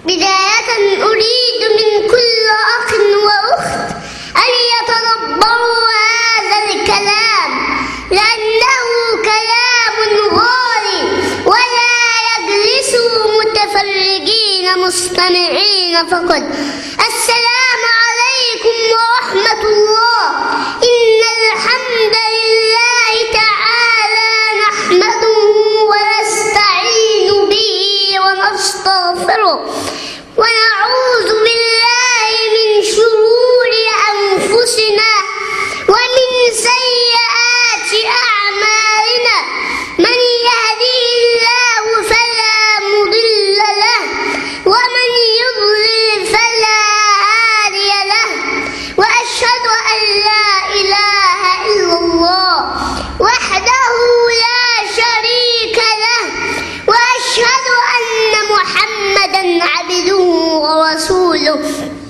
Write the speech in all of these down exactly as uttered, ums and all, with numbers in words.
بداية أريد من كل أخ وأخت أن يتدبروا هذا الكلام، لأنه كلام غالي، ولا يجلسوا متفرجين مستمعين فقط. السلام عليكم ورحمة الله. إن الحمد لله تعالى نحمده ونستعين به ونستغفره، ونعوذ بالله من شرور أنفسنا ومن سيئات أعمالنا. من يهده الله فلا مضل له، ومن يضلل فلا هادي له. وأشهد أن لا إله إلا الله وحده لا شريك له، وأشهد أن محمدا عبده ورسوله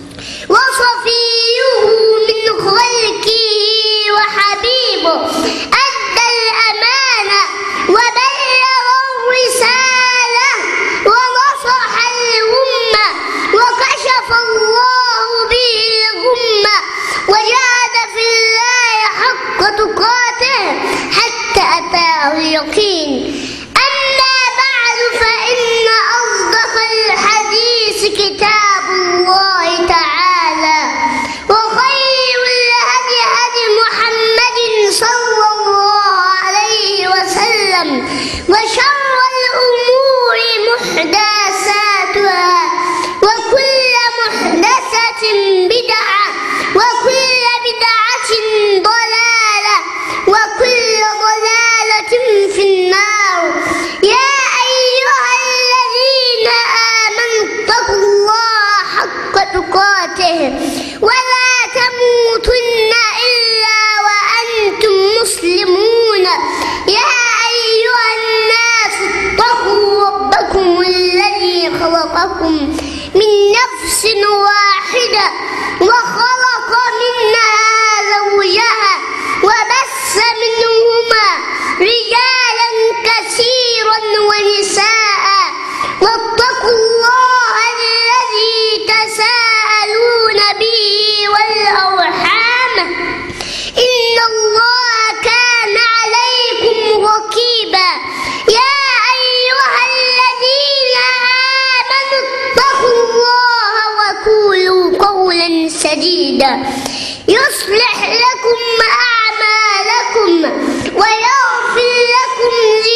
وصفيه من خلقه وحبيبه. أدى الأمانة وبلغ الرسالة ونصح الأمة، وكشف الله به الغمة، وجاهد في الله حق تقاته حتى أتاه اليقين. أما بعد، فإن أصدق الحديث كتاب الله تعالى، وخير الهدي هدي محمد صلى الله عليه وسلم، وشر الأمور محدثاتها، وكل محدثة بدعة، وكل بدعة ضلالة، وكل ضلالة في النار. يا أيها الذين آمنوا اتقوا الله حق تقاته ولا تموتن إلا وأنتم مسلمون. يا أيها الناس اتقوا ربكم الذي خلقكم من نفس واحدة، وخلق منها زوجها، وبث منهما رجالا كثيرا ونساء. واتقوا الله الذي تساءلون به والأرحام، إن الله كان عليكم رقيبا. يا أيها الذين آمنوا اتقوا الله وقولوا قولا سديدا يصلح لكم أعمالكم ويغفر لكم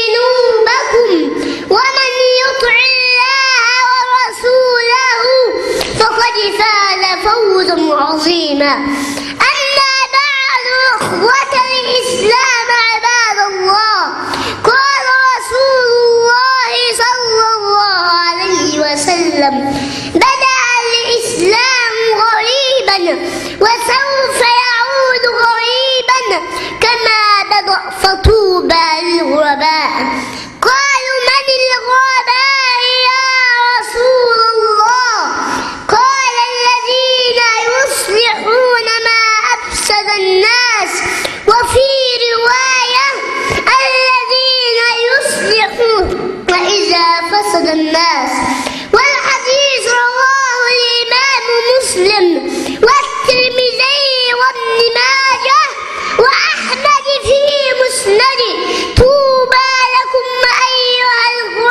ذنوبكم، ومن يطع الله ورسوله فقد فاز فوزا عظيما. أما بعد، إخوة الإسلام عباد الله، قال رسول الله صلى الله عليه وسلم: بدأ الإسلام غريبا وسوف يعود غريبا كما بدأ، فطوبى للغرباء. قالوا: من الغرباء يا رسول الله؟ قال: الذين يصلحون ما أفسد الناس، وفي رواية: الذين يصلحون إذا فسد الناس. والحديث رواه الإمام مسلم والترمذي وابن ماجه وأحمد في مسنده. طوبى لكم أيها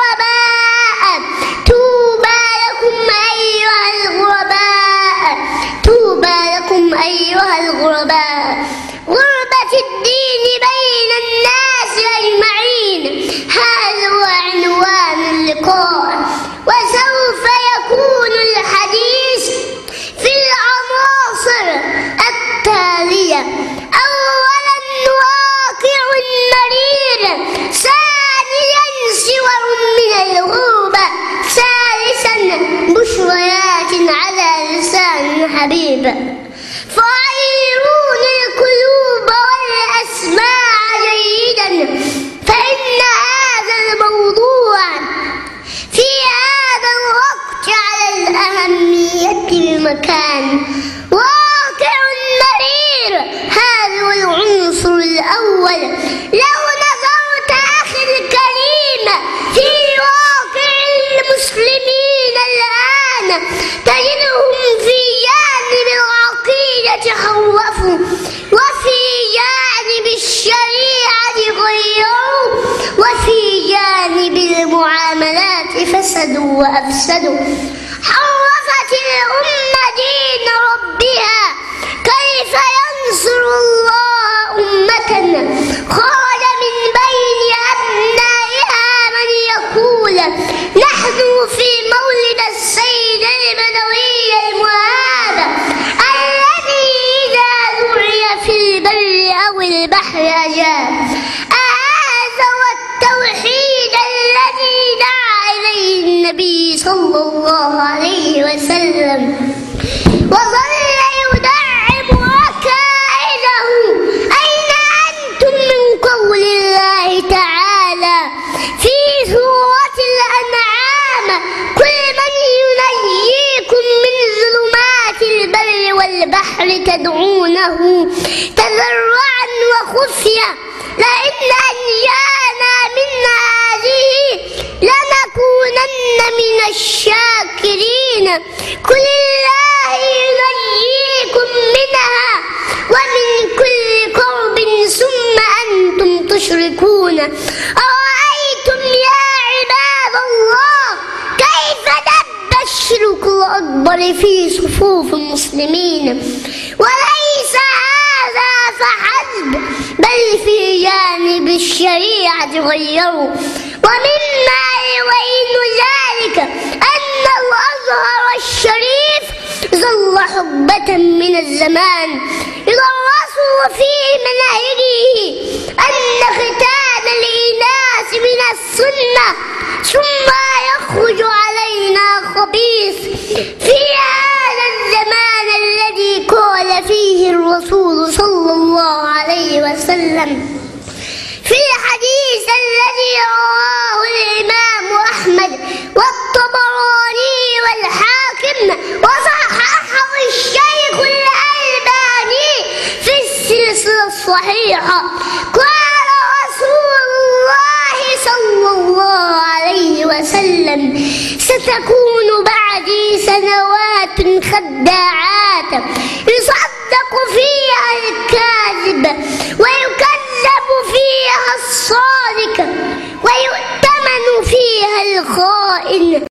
الغرباء، طوبى لكم أيها الغرباء، طوبى لكم أيها الغرباء. غربة الدين بين الناس أجمعين، هذا هو عنوان اللقاء، وسوف يكون الحديث في العناصر التالية: أولاً واقع مرير، ثانياً صور من الغربة، ثالثاً بشريات على لسان حبيب. فعيرون القلوب والأسماع جيداً، فإن هذا الموضوع في هذا الوقت على الأهمية المكان. واقع مرير، هذا هو العنصر الأول. لو نظرت أخي الكريم في واقع المسلمين الآن فسدوا وأفسدوا. حرفت الأمة دين ربها، كيف ينصر الله أمة خرج من بين أبنائها من يقول نحن في مولد السيد البدوي المهاب الذي إذا دعي في البر أو البحر أجاب. هذا هو التوحيد الذي دعا إليه النبي صلى الله عليه وسلم، وظل يدعم ركائزه. أين أنتم من قول الله تعالى في سورة الأنعام كل من ينجيكم من ظلمات البر والبحر تدعونه تضرعا وخفيا لئن أنجانا من هذه لنكونن من الشاكرين. قل الله ينجيكم منها ومن كل كرب ثم أنتم تشركون. أرأيتم يا عباد الله كيف دب الشرك الأكبر في صفوف المسلمين؟ وليس هذا فحسب بل في جانب الشريعة غيروا. ومما يبين ذلك أن الأزهر الشريف ظل حقبة من الزمان يدرس في مناهجه أن ختان الإناث من السنة، ثم يخرج علينا خبيث في هذا الزمان الذي قال فيه الرسول صلى الله عليه وسلم في الحديث الذي رواه الإمام أحمد والطبراني والحاكم وصححه الشيخ الألباني في السلسلة الصحيحة. قال رسول الله صلى الله عليه وسلم ستكون بعدي سنوات خداعات يصدق فيها الكاذب ويكذب فيها الصادق ويؤتمن فيها الخائن.